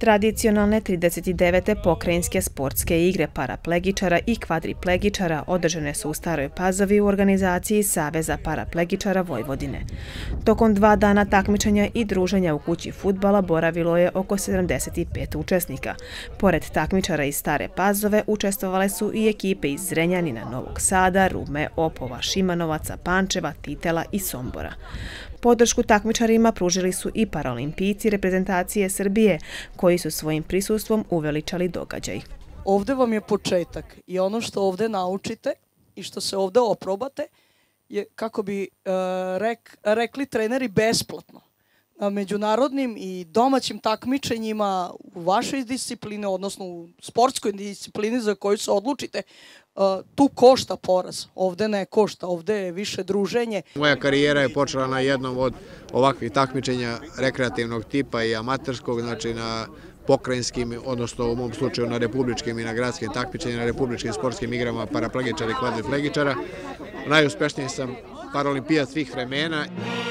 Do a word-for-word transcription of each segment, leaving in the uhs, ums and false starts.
Tradicionalne trideset devete pokrajinske sportske igre paraplegičara i kvadriplegičara održane su u Staroj Pazovi u organizaciji Saveza paraplegičara Vojvodine. Tokom dva dana takmičenja i druženja u kući fudbala boravilo je oko sedamdeset pet učesnika. Pored takmičara iz Stare Pazove učestvovale su i ekipe iz Zrenjanina, Novog Sada, Rume, Opova, Šimanovaca, Pančeva, Titela i Sombora. Podršku takmičarima pružili su i paraolimpijci reprezentacije Srbije, koji su svojim prisustvom uveličali događaj. Ovde vam je početak i ono što ovde naučite i što se ovde oprobate je, kako bi rekli treneri, besplatno. Na međunarodnim i domaćim takmičenjima u vašoj disciplini, odnosno u sportskoj disciplini za koju se odlučite, tu košta poraz, ovde ne košta, ovde je više druženje. Moja karijera je počela na jednom od ovakvih takmičenja rekreativnog tipa i amaterskog, znači na pokrajinskim, odnosno u mom slučaju na republičkim i na gradskim takmičenjima, na republičkim sportskim igrama paraplegičara i kvadriplegičara. Najuspešniji sam paraolimpijac svih vremena.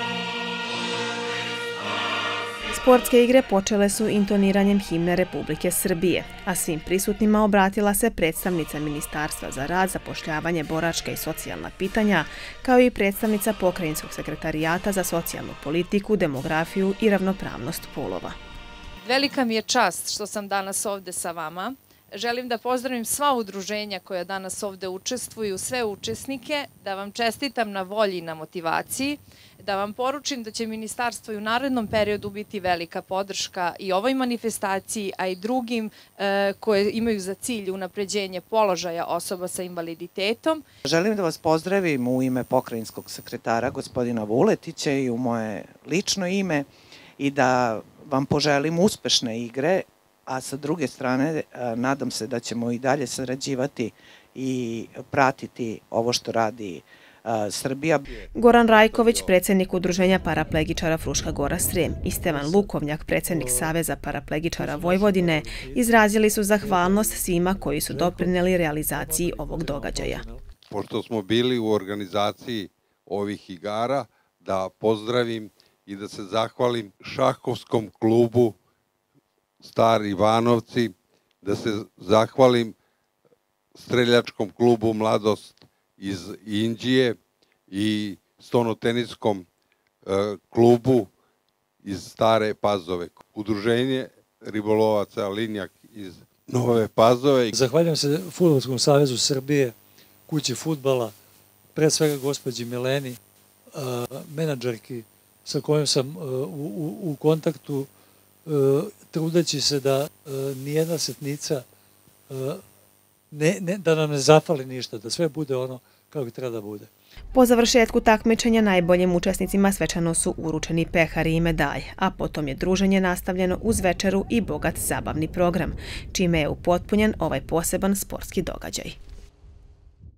Sportske igre počele su intoniranjem himne Republike Srbije, a svim prisutnima obratila se predstavnica Ministarstva za rad, zapošljavanje, boračka i socijalna pitanja, kao i predstavnica Pokrajinskog sekretarijata za socijalnu politiku, demografiju i ravnopravnost polova. Velika mi je čast što sam danas ovde sa vama. Želim da pozdravim sva udruženja koja danas ovde učestvuju, sve učesnike, da vam čestitam na volji i na motivaciji, da vam poručim da će ministarstvo i u narednom periodu biti velika podrška i ovoj manifestaciji, a i drugim koje imaju za cilj unapređenje položaja osoba sa invaliditetom. Želim da vas pozdravim u ime pokrajinskog sekretara gospodina Vuletića i u moje lično ime i da vam poželim uspešne igre, a sa druge strane nadam se da ćemo i dalje sarađivati i pratiti ovo što radi Srbija. Goran Rajković, predsjednik Udruženja paraplegičara Fruška Gora Srem, i Stevan Lukovnjak, predsjednik Saveza paraplegičara Vojvodine, izrazili su zahvalnost svima koji su doprineli realizaciji ovog događaja. Pošto smo bili u organizaciji ovih igara, da pozdravim i da se zahvalim šahovskom klubu Stari Ivanovci, da se zahvalim streljačkom klubu Mladost iz Inđije i stonoteniskom klubu iz Stare Pazove. Udruženje ribolovaca Linjak iz Nove Pazove. Zahvaljujem se Fudbalskom savezu Srbije, kući fudbala, pre svega gospođi Mileni, menadžerki sa kojom sam u kontaktu, trudeći se da nijedna setnica, da nam ne zafali ništa, da sve bude ono kako treba da bude. Po završetku takmičenja najboljim učesnicima svečano su uručeni pehari i medalje, a potom je druženje nastavljeno uz večeru i bogat zabavni program, čime je upotpunjen ovaj poseban sportski događaj.